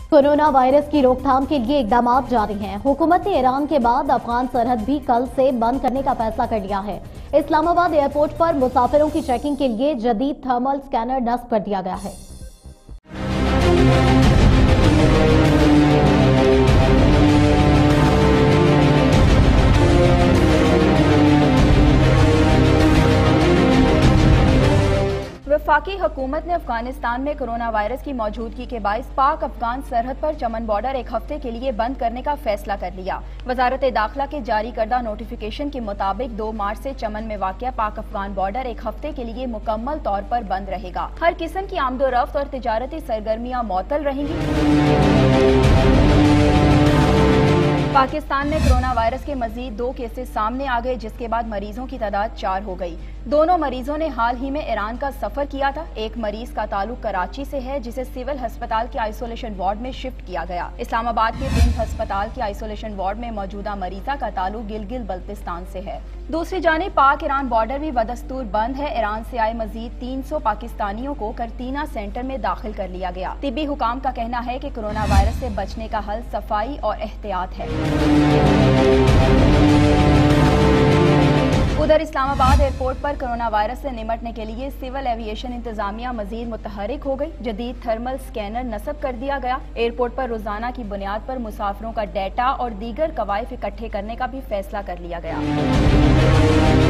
Corona virus की रोकथाम के लिए इकदाम जारी हैं। हुकूमत ने ईरान के बाद अफगान सरहद भी कल से बंद करने का फैसला कर लिया है। इस्लामाबाद एयरपोर्ट पर मुसाफिरों की चेकिंग के लिए जदीद थर्मल स्कैनर नस्ब कर दिया गया है। वफाकी हुकूमत ने अफगानिस्तान में कोरोना वायरस की मौजूदगी के बाइस पाक अफगान सरहद पर चमन बॉर्डर एक हफ्ते के लिए बंद करने का फैसला कर लिया। वजारत दाखिला के जारी करदा नोटिफिकेशन के मुताबिक 2 मार्च से चमन में वाक़या पाक अफगान बॉर्डर एक हफ्ते के लिए मुकम्मल तौर पर बंद रहेगा। हर किस्म की आमदोरफ्त और तिजारती सरगर्मियां मअतल रहेंगी। पाकिस्तान में कोरोना वायरस के मजीद 2 केसेस सामने आ गए, जिसके बाद मरीजों की तादाद 4 हो गई। दोनों मरीजों ने हाल ही में ईरान का सफर किया था। एक मरीज का ताल्लुक कराची से है, जिसे सिविल अस्पताल के आइसोलेशन वार्ड में शिफ्ट किया गया। इस्लामाबाद के रिम्स अस्पताल के आइसोलेशन वार्ड में मौजूदा मरीजा का ताल्लुक गिलगित बल्तिस्तान से है। दूसरी जानिब पाक ईरान बॉर्डर भी बदस्तूर बंद है। ईरान से आए मजीद 300 पाकिस्तानियों को करतीना सेंटर में दाखिल कर लिया गया। तिब्बी हुकाम का कहना है कि कोरोना वायरस से बचने का हल सफाई और एहतियात है। उधर इस्लामाबाद एयरपोर्ट पर कोरोना वायरस से निमटने के लिए सिविल एविएशन इंतजामिया मजीद मुतहरिक हो गई। जदीद थर्मल स्कैनर नस्ब कर दिया गया। एयरपोर्ट पर रोजाना की बुनियाद पर मुसाफिरों का डेटा और दीगर कवायद इकट्ठे करने का भी फैसला कर लिया गया।